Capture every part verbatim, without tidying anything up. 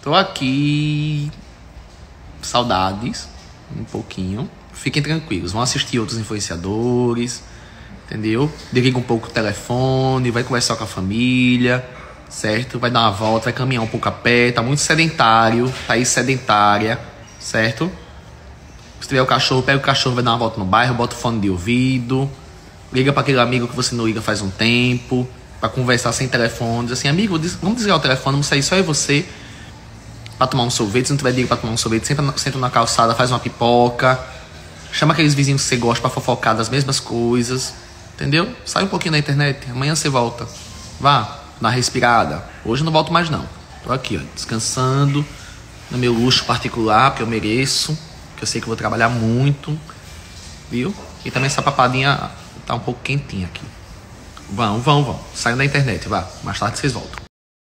Tô aqui. Saudades. Um pouquinho. Fiquem tranquilos. Vão assistir outros influenciadores. Entendeu? Desliga um pouco o telefone. Vai conversar com a família. Certo? Vai dar uma volta. Vai caminhar um pouco a pé. Tá muito sedentário. Tá aí sedentária. Certo? Se tiver o cachorro, pega o cachorro, vai dar uma volta no bairro. Bota o fone de ouvido. Liga pra aquele amigo que você não liga faz um tempo. Pra conversar sem telefone. Diz assim, amigo, vamos desligar o telefone. Vamos sair só eu e você. Pra tomar um sorvete. Se não tiver dinheiro pra tomar um sorvete, senta, senta na calçada, faz uma pipoca. Chama aqueles vizinhos que você gosta pra fofocar das mesmas coisas. Entendeu? Sai um pouquinho da internet. Amanhã você volta. Vá, dá uma respirada. Hoje eu não volto mais não. Tô aqui, ó, descansando. No meu luxo particular, porque eu mereço. Porque eu sei que eu vou trabalhar muito. Viu? E também essa papadinha tá um pouco quentinha aqui. Vão, vão, vão. Saiam da internet, vá. Mais tarde vocês voltam.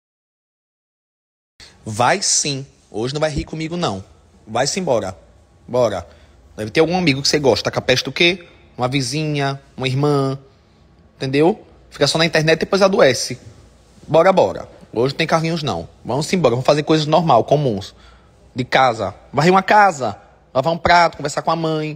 Vai sim. Hoje não vai rir comigo, não. Vai-se embora. Bora. Deve ter algum amigo que você gosta. Tá com a peste do quê? Uma vizinha, uma irmã. Entendeu? Fica só na internet e depois adoece. Bora, bora. Hoje não tem carrinhos, não. Vamos embora. Vamos fazer coisas normal, comuns. De casa. Varrer uma casa. Lavar um prato. Conversar com a mãe.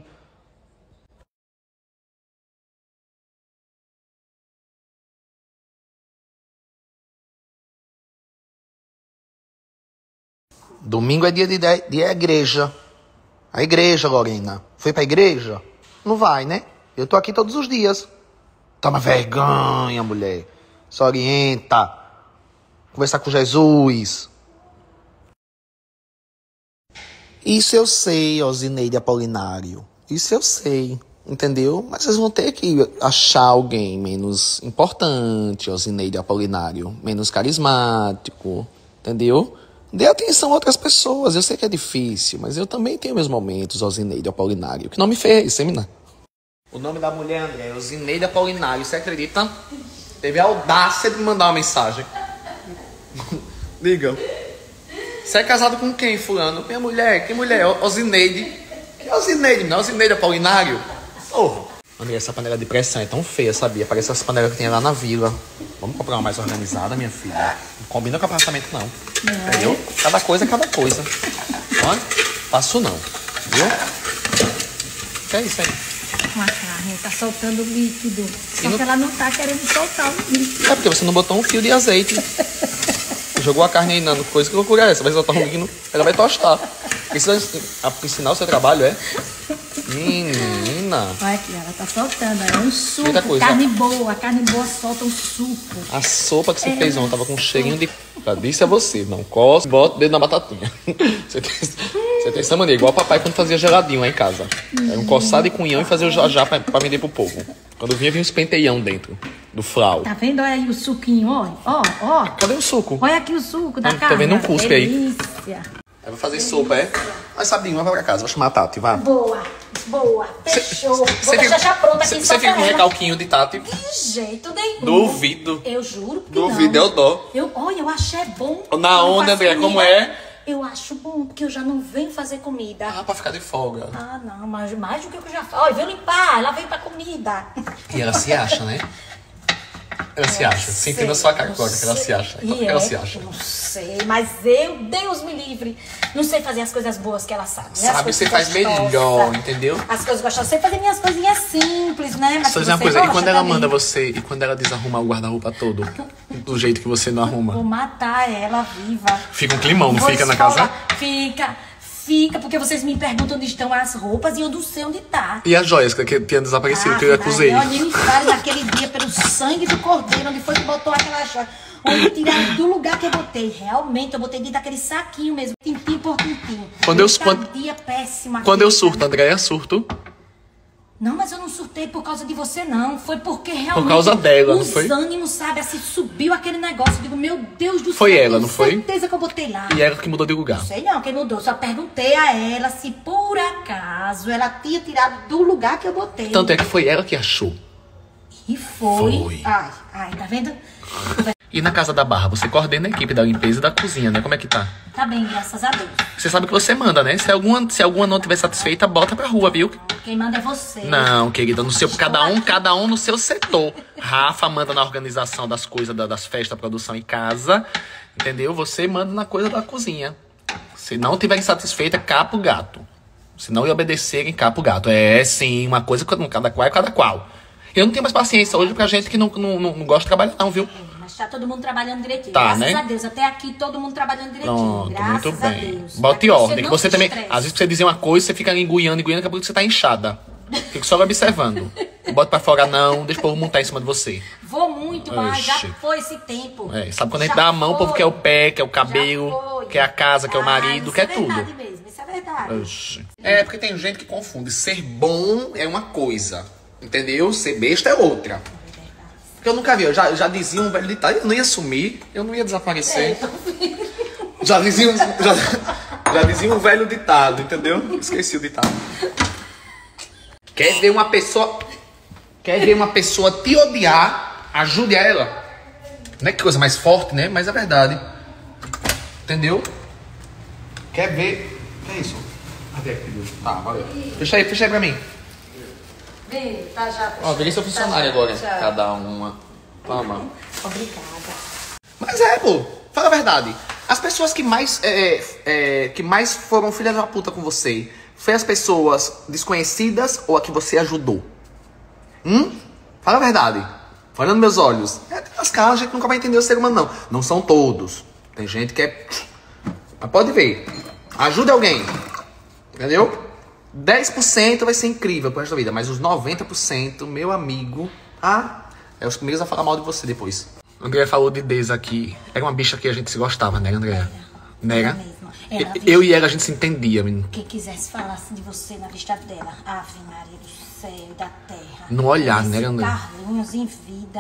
Domingo é dia de, de, de igreja. A igreja, Lorena. Foi pra igreja? Não vai, né? Eu tô aqui todos os dias. Toma vergonha, mulher. Se orienta. Conversar com Jesus. Isso eu sei, ó, Zineide Apolinário. Isso eu sei, entendeu? Mas vocês vão ter que achar alguém menos importante, ó, Zineide Apolinário. Menos carismático, entendeu? Dê atenção a outras pessoas. Eu sei que é difícil, mas eu também tenho meus momentos, ó, Zineide Apolinário. Que não me fez, semina. O nome da mulher, André, é Zineide Apolinário. Você acredita? Teve a audácia de me mandar uma mensagem. Diga. Você é casado com quem, fulano? Minha mulher. Que mulher? Ô, Zineide. Que é o Zineide? Não é o Zineide Apolinário? Porra. André, essa panela de pressão é tão feia, sabia? Parece as panelas que tem lá na vila. Vamos comprar uma mais organizada, minha filha. Não combina com apartamento, não. Não. Entendeu? Cada coisa é cada coisa. Olha, faço não. Viu? O que é isso aí? Uma carne, tá soltando líquido. Só não... que ela não tá querendo soltar o líquido. É porque você não botou um fio de azeite. Jogou a carne aí na coisa, que loucura é essa? Vai soltar um líquido, ela vai tostar. Precisa ensinar o seu trabalho, é? Menina. Olha aqui, ela tá soltando. É um suco. Muita coisa. Carne boa. A carne boa solta um suco. A sopa que você é, fez ontem tava com um cheirinho de... Já disse a você, não coce, bota o dedo na batatinha. Você tem, você tem essa mania, igual o papai quando fazia geladinho lá em casa. Era um coçado de cunhão e fazia o jajá pra, pra vender pro povo. Quando vinha, vinha uns penteião dentro do flau. Tá vendo? Olha aí o suquinho, ó. Ó, ó. Cadê o suco? Olha aqui o suco da ah, carne. Tá vendo um cuspe aí? Eu vou fazer sopa, é? Mas sabe, vai pra casa, vou chamar a Tati, vai. Boa, boa, fechou. Vou cê deixar já pronta aqui. Você fica com um recalquinho de Tati? De jeito nenhum. Duvido. Eu juro que Duvido, não. eu dou. Eu, olha, eu acho é bom. Na onda, André, como é? Eu acho bom, porque eu já não venho fazer comida. Ah, pra ficar de folga. Ah, não, mas mais do que eu já faço. Olha, veio limpar, ela veio pra comida. E ela se acha, né? Ela se acha. Sentindo a sua cara agora que ela se acha. Como que ela se acha? Não sei, mas eu, Deus me livre, não sei fazer as coisas boas que ela sabe. Né? Sabe, você faz melhor, entendeu? As coisas gostosas. Sei fazer minhas coisinhas simples, né? Mas só dizer uma coisa, e quando ela manda você, e quando ela desarruma o guarda-roupa todo, do jeito que você não arruma? Vou matar ela viva. Fica um climão, não Vou fica escola, na casa? Fica. Fica, porque vocês me perguntam onde estão as roupas e eu não sei onde tá. E as joias que tinham desaparecido, ah, que eu acusei? Eu olhei naquele dia pelo sangue do cordeiro, onde foi que botou aquela joia. Onde tiraram do lugar que eu botei. Realmente, eu botei dentro daquele saquinho mesmo, tintim por tintim. Quando eu, quando, dia péssima. Quando eu surto, Andréia, surto. Não, mas eu não surtei por causa de você, não. Foi porque realmente... Por causa dela, não foi? Os ânimos, sabe, assim, subiu aquele negócio. Eu digo, meu Deus do céu. Foi ela, não foi? certeza que eu botei lá. E ela que mudou de lugar. Não sei não, quem mudou. Só perguntei a ela se por acaso ela tinha tirado do lugar que eu botei. Tanto é que foi ela que achou. E foi. Foi. Ai, ai, tá vendo? E na Casa da Barra, você coordena a equipe da limpeza e da cozinha, né? Como é que tá? Tá bem, graças a Deus. Você sabe que você manda, né? Se alguma, se alguma não estiver satisfeita, bota pra rua, viu? Quem manda é você. Não, querida, no seu, cada um, cada um no seu setor. Rafa manda na organização das coisas, da, das festas, produção em casa, entendeu? Você manda na coisa da cozinha. Se não tiverem satisfeita, capa o gato. Se não lhe obedecerem, capa o gato. É, sim, uma coisa cada qual é cada qual. Eu não tenho mais paciência hoje pra gente que não, não, não, não gosta de trabalhar, não, viu? Mas tá todo mundo trabalhando direitinho. Tá, graças né? a Deus. Até aqui todo mundo trabalhando direitinho. Pronto, graças muito a bem. Deus. Bote Pra ordem, que não você se também... estresse. Às vezes pra você dizer uma coisa, você fica enguiando, enguiando, daqui a pouco você tá inchada. Fica só observando. Bota pra fora não, deixa o povo montar em cima de você. Vou muito, mas já Oxi. foi esse tempo. É, sabe quando a gente Já dá a mão, o povo foi. quer o pé, quer o Já cabelo, foi. quer a casa, quer o Ah, marido, isso quer é tudo. verdade mesmo, isso é verdade. Oxi. É, porque tem gente que confunde. Ser bom é uma coisa, entendeu? Ser besta é outra. Porque eu nunca vi, eu já, já dizia um velho ditado, eu não ia sumir, eu não ia desaparecer. Já dizia, um, já, já dizia um velho ditado, entendeu? Esqueci o ditado. Quer ver uma pessoa... Quer ver uma pessoa te odiar, ajude ela. Não é que coisa mais forte, né? Mas é verdade. Entendeu? Quer ver... O que é isso? Cadê aqui? Tá, valeu. Fecha aí, fecha aí pra mim. Vê, tá já. Ó, virei seu funcionário tá já, agora. já. Cada uma. Toma. Obrigada. Mas é, pô. Fala a verdade. As pessoas que mais, é, é, que mais foram filhas da puta com você, foi as pessoas desconhecidas ou a que você ajudou? Hum? Fala a verdade. Olha nos meus olhos. É, tem umas caras, a gente nunca vai entender o ser humano, não. Não são todos. Tem gente que é... Mas pode ver. Ajude alguém. Entendeu? dez por cento vai ser incrível pro resto da vida. Mas os noventa por cento, meu amigo... Ah, é os primeiros a falar mal de você depois. Andréia falou de Deise aqui. Era uma bicha que a gente se gostava, né, Andréia? Né? Era mesmo. Ela, Eu e ela, a gente se entendia, menino. quem quisesse falar de você na vista dela, Ave Maria do céu e da terra. No olhar, né, Esse André? Carlinhos em vida.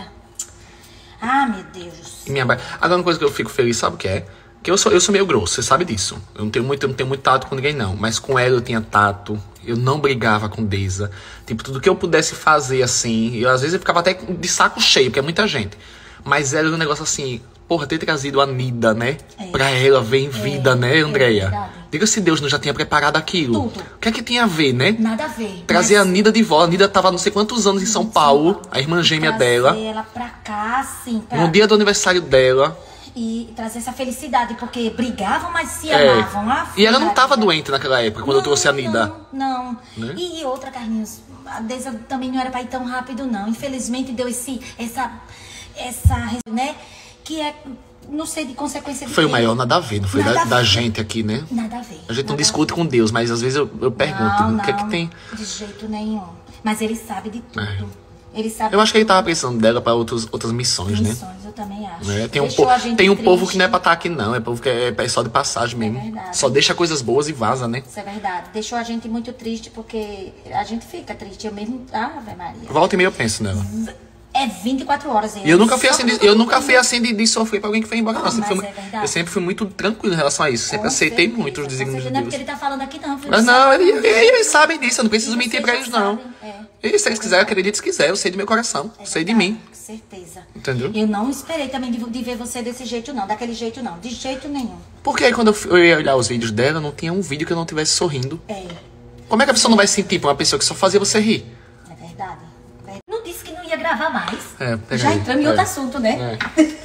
Ah, meu Deus do céu. E minha ba... Agora uma coisa que eu fico feliz, sabe o que é? Que eu sou, eu sou meio grosso, você sabe disso. Eu não tenho muito, eu não tenho muito tato com ninguém, não. Mas com ela eu tinha tato. Eu não brigava com Deisa. Tipo, tudo que eu pudesse fazer, assim... Eu, às vezes eu ficava até de saco cheio, porque é muita gente. Mas era um negócio assim... Porra, ter trazido a Nida, né? É. Pra ela ver em vida, É, né, é Andréia? verdade. Diga se Deus não já tinha preparado aquilo. Tudo. O que é que tinha a ver, né? Nada a ver. Trazer mas a Nida de volta. A Nida tava não sei quantos anos em São Paulo. A irmã gêmea trazer dela. ela pra cá, assim, pra... No dia do aniversário dela. E trazer essa felicidade, porque brigavam, mas se É. amavam. Ave E ela não Maria. tava doente naquela época, quando eu trouxe a Nida. Não, não. Né? E outra, Carlinhos, a Deisa também não era pra ir tão rápido, não. Infelizmente deu esse, essa, essa, né, que é, não sei, de consequência de Foi o quê? maior nada a ver, não foi Nada da, a da ver. gente aqui, né? Nada a ver. A gente não nada discute a com Deus, mas às vezes eu, eu ver. pergunto, não, o que é que não, tem? de jeito nenhum. Mas ele sabe de tudo. É. Ele sabe Eu acho que ele de tava tudo. pensando dela pra outros, outras missões, né? Missões, eu também acho. É, tem um, Deixou po a gente tem um povo triste. que não é pra estar aqui, não. É povo que é, é só de passagem mesmo. verdade. Só deixa coisas boas e vaza, né? Isso é verdade. Deixou a gente muito triste, porque a gente fica triste. Eu mesmo... Ave Maria. Volta e meia eu penso nela. É vinte e quatro horas. E eu nunca fui só assim, de, que eu nunca fui assim de, de sofrer pra alguém que foi embora. não. Eu sempre, mas fui, é verdade. eu sempre fui muito tranquilo em relação a isso. Sempre Com aceitei certeza, muito os com desígnios de certeza. Não é porque Deus. ele tá falando aqui, não. filho. Mas não, ele- eles sabem disso, eu não preciso E mentir vocês pra já eles, não. sabem, é. E se eles quiserem, acredite se quiser, eu sei do meu coração, É sei de verdade, mim. Com certeza. Entendeu? Eu não esperei também de, de ver você desse jeito, não. Daquele jeito, não. De jeito nenhum. Porque aí quando eu fui- eu ia olhar os vídeos dela, não tinha um vídeo que eu não tivesse sorrindo. É. Como é que a pessoa não vai sentir pra uma pessoa que só fazia você rir? É verdade. É. Não disse que não ia gravar mais. É, pega Já aí. entramos em É. outro assunto, né?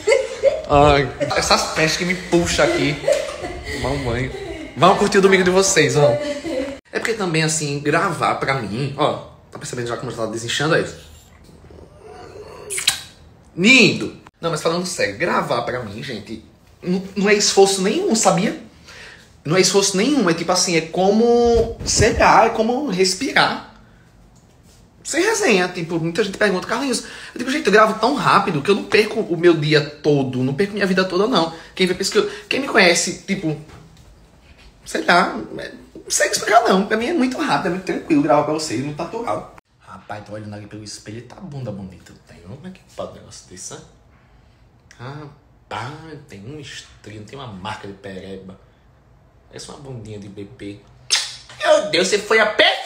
Ai, essas pestes que me puxam aqui. Mamãe. Vamos curtir o domingo de vocês, ó. É porque também, assim, gravar pra mim... Ó, tá percebendo já como eu tava desinchando aí? Lindo! Não, mas falando sério, gravar pra mim, gente, não, não é esforço nenhum, sabia? Não é esforço nenhum, é tipo assim, é como... Sei lá, é como respirar. Sem resenha, tipo, muita gente pergunta, Carlinhos, eu digo, gente, eu gravo tão rápido que eu não perco o meu dia todo, não perco minha vida toda, não. Quem vê, pensa que eu, quem me conhece, tipo, sei lá, não sei explicar não. Pra mim é muito rápido, é muito tranquilo gravar pra vocês, muito natural. Rapaz, tô olhando ali pelo espelho e tá a bunda bonita. Tem, como é que pode um negócio desse, né? Rapaz, tem um estrinho, tem uma marca de pereba. Parece uma bundinha de bebê. Meu Deus, você foi a pé?